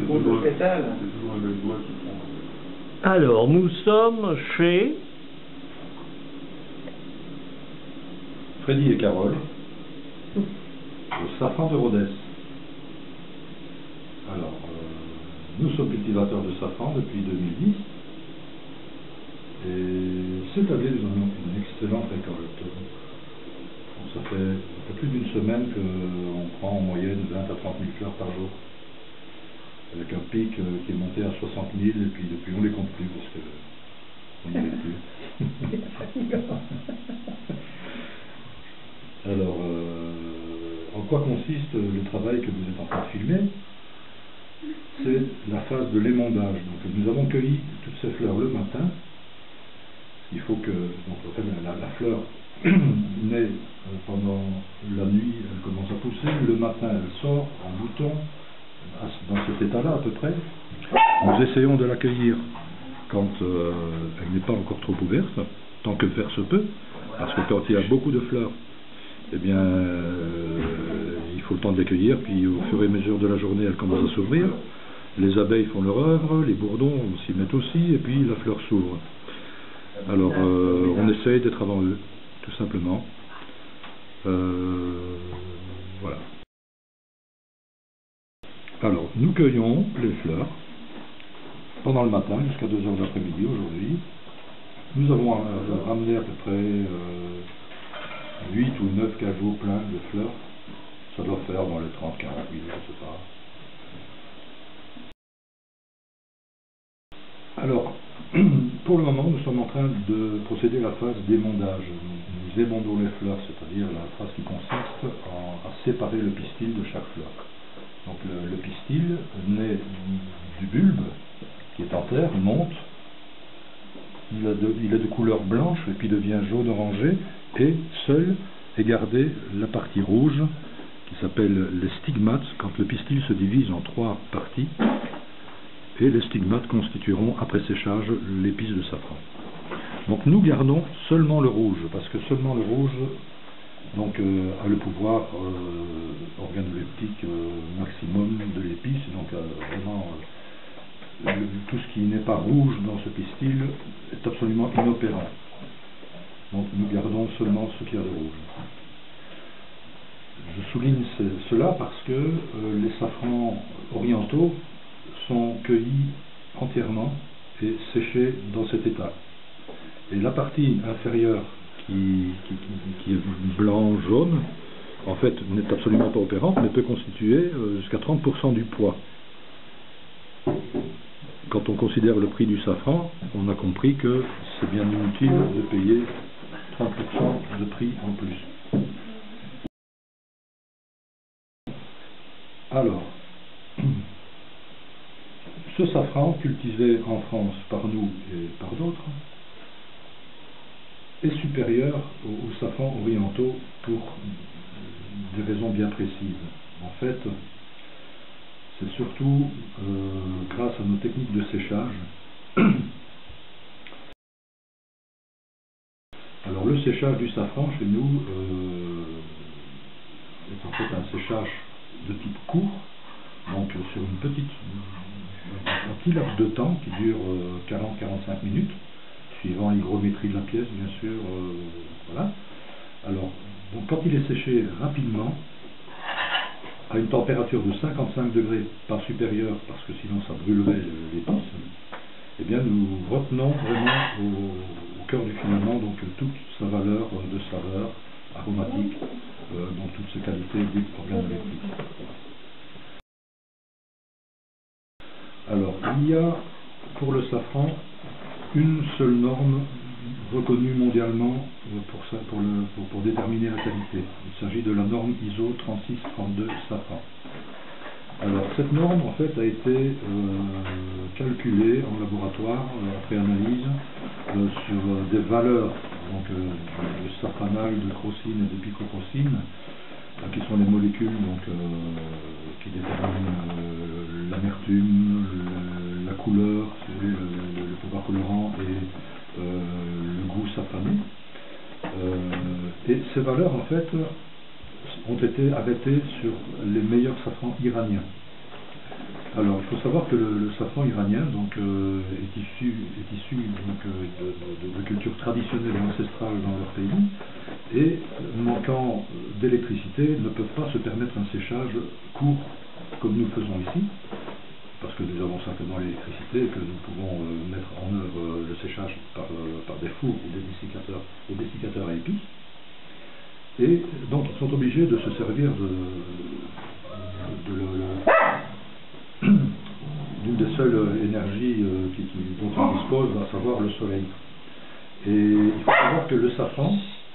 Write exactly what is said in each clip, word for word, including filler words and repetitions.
concours de pétales. Alors, nous sommes chez... Freddy et Carole, au safran de Rodez. Alors, euh, nous sommes cultivateurs de safran depuis deux mille dix. Et cette année, nous avons une excellente récolte. Bon, ça, fait, ça fait plus d'une semaine qu'on prend en moyenne vingt à trente mille fleurs par jour. Avec un pic euh, qui est monté à soixante mille, et puis depuis on ne les compte plus parce que on n'y arrive plus. Alors, euh, en quoi consiste le travail que vous êtes en train de filmer? C'est la phase de l'émondage. Donc, nous avons cueilli toutes ces fleurs le matin. Il faut que donc, la, la fleur naît euh, pendant la nuit, elle commence à pousser. Le matin, elle sort en bouton, dans cet état-là à peu près. Nous essayons de l'accueillir quand euh, elle n'est pas encore trop ouverte, tant que faire se peut, parce que quand il y a beaucoup de fleurs, eh bien, euh, il faut le temps de les cueillir, puis au fur et à mesure de la journée, elle commence à s'ouvrir. Les abeilles font leur œuvre, les bourdons s'y mettent aussi, et puis la fleur s'ouvre. Alors, euh, on essaye d'être avant eux, tout simplement. Euh, voilà. Alors, nous cueillons les fleurs pendant le matin jusqu'à deux heures de l'après-midi aujourd'hui. Nous avons euh, ramené à peu près euh, huit ou neuf cajots pleins de fleurs. Ça doit faire dans les trente à quarante mille, je ne sais pas. Alors, pour le moment, nous sommes en train de procéder à la phase d'émondage. Nous émondons les fleurs, c'est-à-dire la phase qui consiste en, à séparer le pistil de chaque fleur. Donc le, le pistil naît du bulbe qui est en terre, monte, il, a de, il est de couleur blanche et puis devient jaune orangé, et seul est gardé la partie rouge qui s'appelle les stigmates, quand le pistil se divise en trois parties, et les stigmates constitueront après séchage l'épice de safran. Donc nous gardons seulement le rouge, parce que seulement le rouge donc, euh, a le pouvoir euh, organoleptique euh, maximum de l'épice, donc euh, vraiment euh, le, tout ce qui n'est pas rouge dans ce pistil est absolument inopérant. Donc nous gardons seulement ce qu'il y a de rouge. Je souligne ce, cela parce que euh, les safrans orientaux sont cueillis entièrement et séchés dans cet état. Et la partie inférieure qui, qui, qui, qui est blanc-jaune, en fait, n'est absolument pas opérante, mais peut constituer euh, jusqu'à trente pour cent du poids. Quand on considère le prix du safran, on a compris que c'est bien inutile de payer trente pour cent de prix en plus. Alors, ce safran, cultivé en France par nous et par d'autres, est supérieur aux, aux safrans orientaux pour des raisons bien précises. En fait, c'est surtout euh, grâce à nos techniques de séchage. Alors le séchage du safran chez nous euh, est en fait un séchage de type court, donc sur une petite, un petit laps de temps qui dure euh, quarante à quarante-cinq minutes, suivant l'hygrométrie de la pièce, bien sûr. Euh, voilà. Alors, donc, quand il est séché rapidement, à une température de cinquante-cinq degrés, pas supérieure, parce que sinon ça brûlerait l'épice, eh bien nous retenons vraiment au, au cœur du filament donc toute sa valeur de saveur aromatique, euh, donc toutes ses qualités organoleptiques. Alors, il y a pour le safran une seule norme reconnue mondialement pour, ça, pour, le, pour, pour déterminer la qualité. Il s'agit de la norme I S O trente-six trente-deux safran. Alors, cette norme, en fait, a été euh, calculée en laboratoire, euh, après analyse, euh, sur euh, des valeurs donc, euh, de safranal, de crocine et de picrocrocine, euh, qui sont les molécules donc, euh, qui déterminent euh, l'amertume, la couleur, si vous voulez, le, le, le pouvoir colorant et euh, le goût safrané. Euh, et ces valeurs, en fait, ont été arrêtées sur les meilleurs safrans iraniens. Alors, il faut savoir que le, le safran iranien donc, euh, est issu, est issu donc, euh, de, de, de cultures traditionnelles et ancestrales dans leur pays, et manquant d'électricité, ne peuvent pas se permettre un séchage court comme nous le faisons ici, parce que nous avons simplement l'électricité et que nous pouvons euh, mettre en œuvre euh, le séchage par, euh, par des fours ou des dessicateurs, des dessicateurs à épices. Et donc ils sont obligés de se servir de, de, de, de, d'une des seules énergies euh, qui, qui, dont on dispose, à savoir le soleil. Et il faut savoir que le safran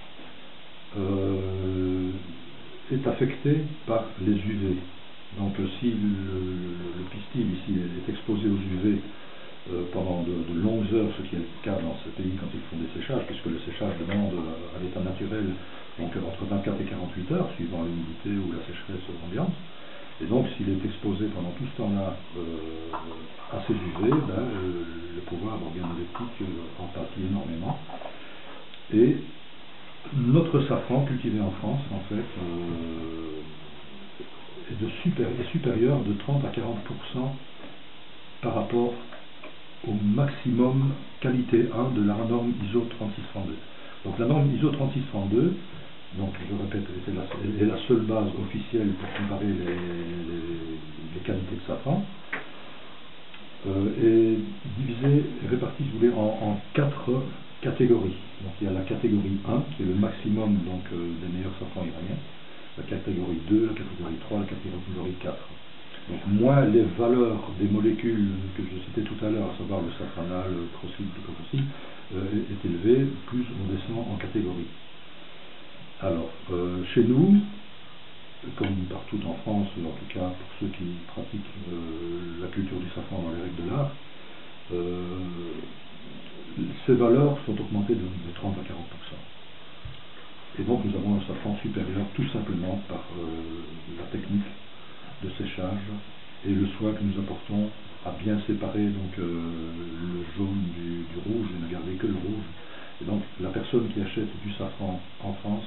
euh, est affecté par les U V. Donc si le, le, le pistil ici est exposé aux U V euh, pendant de, de longues heures, ce qui est le cas dans ce pays quand ils font des séchages, puisque le séchage demande euh, à l'état naturel donc, entre vingt-quatre et quarante-huit heures, suivant l'humidité ou la sécheresse ambiante. Et donc s'il est exposé pendant tout ce temps-là euh, à ces U V, ben, euh, le pouvoir organoleptique euh, en pâtit énormément. Et notre safran cultivé en France, en fait, euh, est, de super, est supérieur de trente à quarante pour cent par rapport au maximum qualité un de la norme I S O trente-six trente-deux. Donc la norme I S O trente-six trente-deux, donc je répète, est la, est la seule base officielle pour comparer les, les, les qualités de safran, euh, est divisée, répartie, si vous voulez, en, en quatre catégories. Donc il y a la catégorie un, qui est le maximum donc, euh, des meilleurs safrans iraniens, la catégorie deux, la catégorie trois, la catégorie quatre. Donc moins les valeurs des molécules que je citais tout à l'heure, à savoir le safranal, le crocyle, le glucosyle, euh, est élevé, plus on descend en catégorie. Alors, euh, chez nous, comme partout en France, en tout cas pour ceux qui pratiquent euh, la culture du safran dans les règles de l'art, euh, ces valeurs sont augmentées de, de trente à quarante pour cent. Et donc nous avons un safran supérieur tout simplement par euh, la technique de séchage et le soin que nous apportons à bien séparer donc, euh, le jaune du, du rouge et ne garder que le rouge. Et donc la personne qui achète du safran en France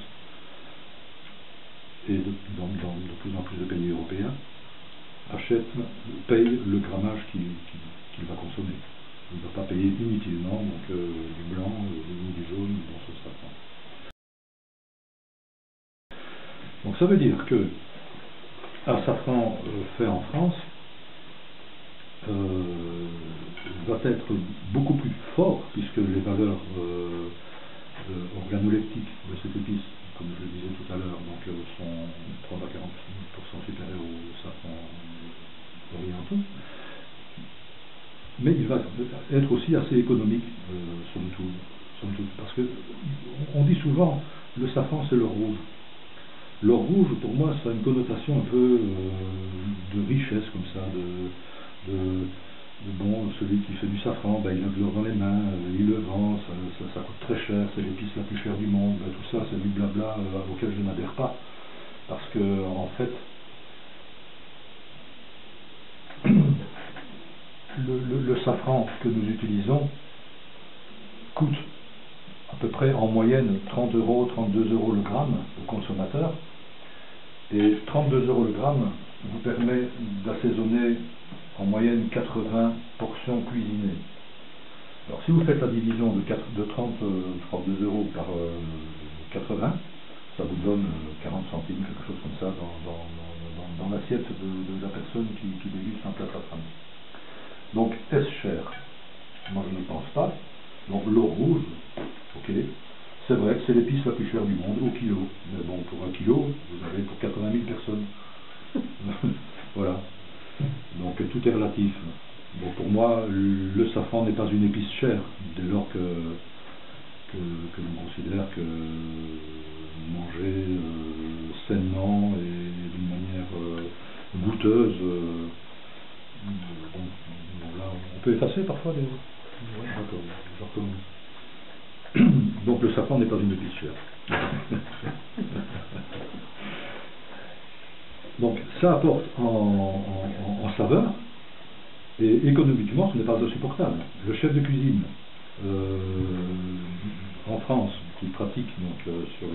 et de, dans, dans de plus en plus de pays européens achète, paye le grammage qu'il qu'il, qu'il va consommer. Il ne va pas payer inutilement donc, euh, du blanc ou du jaune dans ce safran. Donc ça veut dire que un safran euh, fait en France euh, va être beaucoup plus fort puisque les valeurs euh, euh, organoleptiques de cette épice, comme je le disais tout à l'heure, donc euh, sont trente à quarante pour cent supérieures aux safrans orientaux. Mais il va être aussi assez économique, euh, somme toute, somme toute, parce que on dit souvent le safran c'est le rouge. L'or rouge, pour moi, ça a une connotation un peu euh, de richesse, comme ça, de, de, de bon, celui qui fait du safran, ben, il a de l'or dans les mains, euh, il le vend, ça, ça, ça coûte très cher, c'est l'épice la plus chère du monde, ben, tout ça, c'est du blabla euh, auquel je n'adhère pas, parce que, en fait, le, le, le safran que nous utilisons coûte à peu près en moyenne trente euros, trente-deux euros le gramme au consommateur. Et trente-deux euros le gramme vous permet d'assaisonner en moyenne quatre-vingts portions cuisinées. Alors si vous faites la division de, quatre, de trente, trente-deux euros par euh, quatre-vingts, ça vous donne quarante centimes, quelque chose comme ça, dans, dans, dans, dans l'assiette de, de la personne qui, qui déguste un plat safrané. Donc est-ce cher? Moi je ne pense pas. Donc l'or rouge, ok, c'est vrai que c'est l'épice la plus chère du monde au kilo. Mais bon, pour un kilo, vous avez pour quatre-vingt mille personnes. Voilà. Donc tout est relatif. Bon, pour moi, le safran n'est pas une épice chère, dès lors que, que, que l'on considère que manger euh, sainement et d'une manière euh, goûteuse, euh, bon, bon, là, on peut effacer parfois des... Ouais, d'accord, je recommence. Donc le safran n'est pas une épice chère. Donc ça apporte en, en, en saveur, et économiquement ce n'est pas insupportable. Le chef de cuisine euh, en France qui pratique donc, euh, sur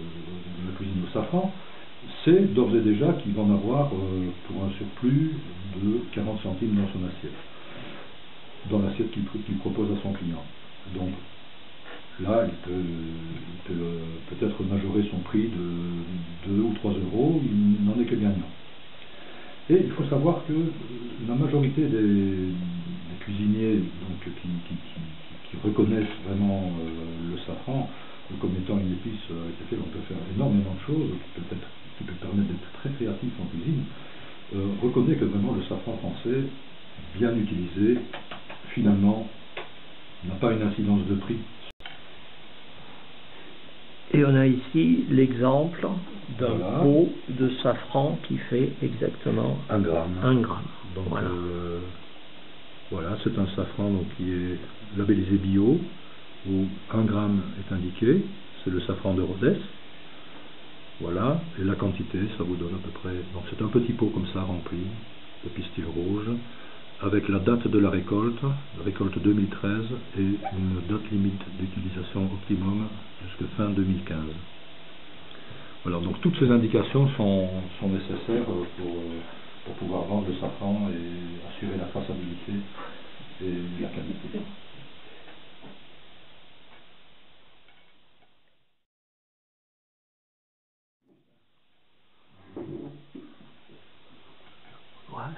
le, la cuisine au safran, c'est d'ores et déjà qu'il va en avoir euh, pour un surplus de quarante centimes dans son assiette, dans l'assiette qu'il qu'il propose à son client. Donc là, il peut, il peut peut-être majorer son prix de deux ou trois euros, il n'en est que gagnant. Et il faut savoir que la majorité des, des cuisiniers donc, qui, qui, qui, qui reconnaissent vraiment euh, le safran comme étant une épice avec laquelle on peut faire énormément de choses, qui peut, être, qui peut permettre d'être très créatif en cuisine, euh, reconnaît que vraiment le safran français, bien utilisé, finalement, n'a pas une incidence de prix. Et on a ici l'exemple d'un Voilà. pot de safran qui fait exactement Un gramme. un gramme. Donc Voilà, euh, voilà, c'est un safran donc, qui est labellisé bio, où un gramme est indiqué, c'est le safran de Rhodes. Voilà, et la quantité, ça vous donne à peu près, donc c'est un petit pot comme ça rempli de pistil rouge, avec la date de la récolte, la récolte deux mille treize, et une date limite d'utilisation optimum jusqu'à fin deux mille quinze. Voilà, donc toutes ces indications sont, sont nécessaires pour, pour pouvoir vendre le safran et assurer la traçabilité et la qualité. voilà.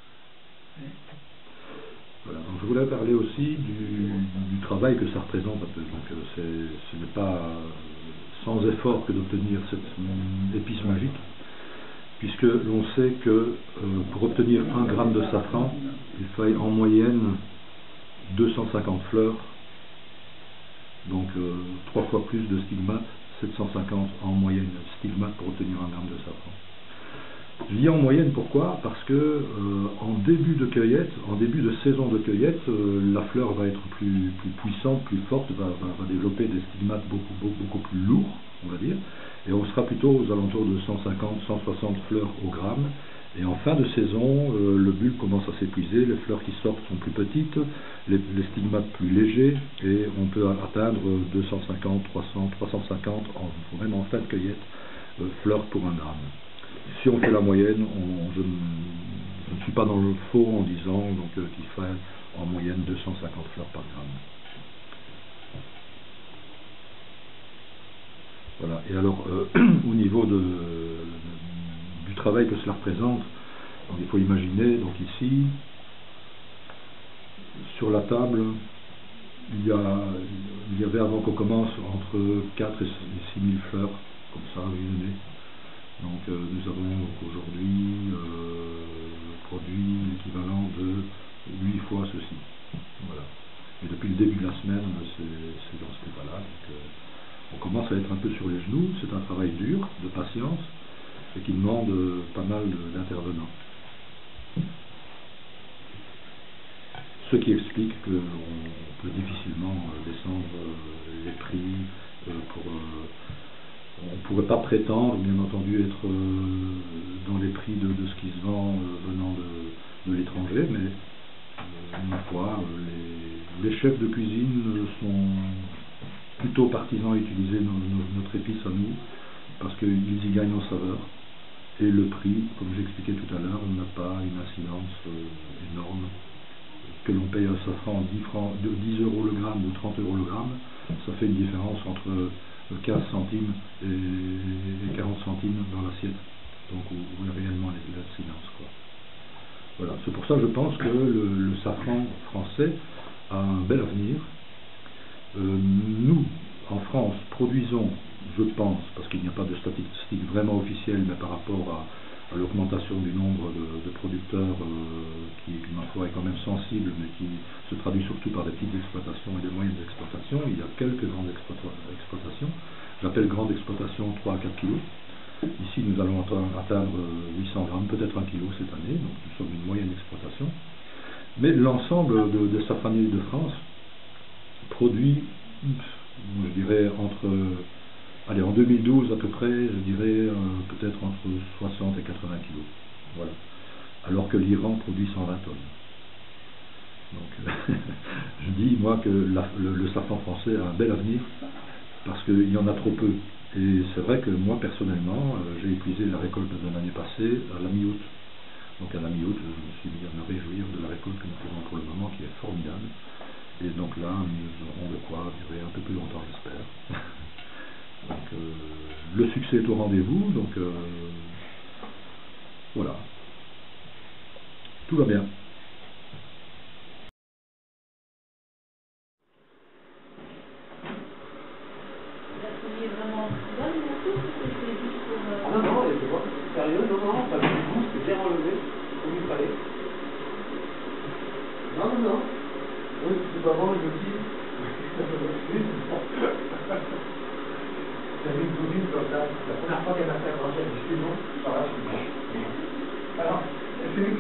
Voilà, donc je voulais parler aussi du, du travail que ça représente un peu. Donc euh, c'est, ce n'est pas euh, sans effort que d'obtenir cette euh, épice magique, puisque l'on sait que euh, pour obtenir un gramme de safran, il faille en moyenne deux cent cinquante fleurs, donc euh, trois fois plus de stigmates, sept cent cinquante en moyenne stigmates pour obtenir un gramme de safran. Je dis en moyenne, pourquoi? Parce que euh, en début de cueillette, en début de saison de cueillette, euh, la fleur va être plus, plus puissante, plus forte, va, va, va développer des stigmates beaucoup, beaucoup, beaucoup plus lourds, on va dire, et on sera plutôt aux alentours de cent cinquante à cent soixante fleurs au gramme. Et en fin de saison, euh, le bulbe commence à s'épuiser, les fleurs qui sortent sont plus petites, les, les stigmates plus légers, et on peut atteindre deux cent cinquante, trois cents, trois cent cinquante, en, même en fin de cueillette, euh, fleurs pour un gramme. Si on fait la moyenne, on, je, je ne suis pas dans le faux en disant donc euh, qu'il faut en moyenne deux cent cinquante fleurs par gramme. Voilà. Et alors, euh, au niveau de, du travail que cela représente, donc il faut imaginer, donc ici, sur la table, il y, a, il y avait avant qu'on commence entre quatre et six mille fleurs, comme ça, réunies. Donc euh, nous avons aujourd'hui euh, produit l'équivalent de huit fois ceci. Voilà. Et depuis le début de la semaine, c'est dans ce cas-là. Donc euh, on commence à être un peu sur les genoux. C'est un travail dur, de patience, et qui demande euh, pas mal d'intervenants. Ce qui explique qu'on peut difficilement euh, descendre euh, les prix euh, pour... Euh, on ne pourrait pas prétendre, bien entendu, être euh, dans les prix de, de ce qui se vend euh, venant de, de l'étranger, mais euh, ma foi, euh, les, les chefs de cuisine sont plutôt partisans à utiliser nos, nos, notre épice à nous, parce qu'ils y gagnent en saveur, et le prix, comme j'expliquais tout à l'heure, n'a pas une incidence euh, énorme. Que l'on paye un safran dix francs, de dix euros le gramme ou trente euros le gramme, ça fait une différence entre quinze centimes et quarante centimes dans l'assiette. Donc vous voyez réellement l'incidence. Voilà. C'est pour ça que je pense que le, le safran français a un bel avenir. Euh, nous, en France, produisons, je pense, parce qu'il n'y a pas de statistiques vraiment officielles, mais par rapport à, à l'augmentation du nombre de, de producteurs euh, qui, qui, ma foi, est quand même sensible, mais qui se traduit surtout par des petites exploitations et des moyennes exploitations. Il y a quelques grandes exploitations. J'appelle grande exploitation trois à quatre kilos. Ici, nous allons atteindre huit cents grammes, peut-être un kilo cette année, donc nous sommes une moyenne exploitation. Mais l'ensemble de, des safraniers de France produit, je dirais, entre... Allez, en deux mille douze à peu près, je dirais euh, peut-être entre soixante et quatre-vingts kilos. Voilà. Alors que l'Iran produit cent vingt tonnes. Donc, euh, je dis, moi, que la, le, le safran français a un bel avenir, parce qu'il y en a trop peu. Et c'est vrai que moi, personnellement, euh, j'ai épuisé la récolte de l'année passée à la mi-août. Donc à la mi-août, je me suis mis à me réjouir de la récolte que nous faisons pour le moment, qui est formidable. Et donc là, nous aurons de quoi durer un peu plus longtemps, j'espère. Donc euh, le succès est au rendez-vous, donc euh, voilà. Tout va bien. Ah non, non, c'est pas sérieux, non, non, pas du tout, c'est bien enlevé, comme il fallait. Non, non, non. Oui, c'est pas bon, je le dis. J'avais une cousine comme ça, la première fois qu'elle m'a fait accrocher, elle dit, c'est bon, ça va, je suis bon. Alors, c'est une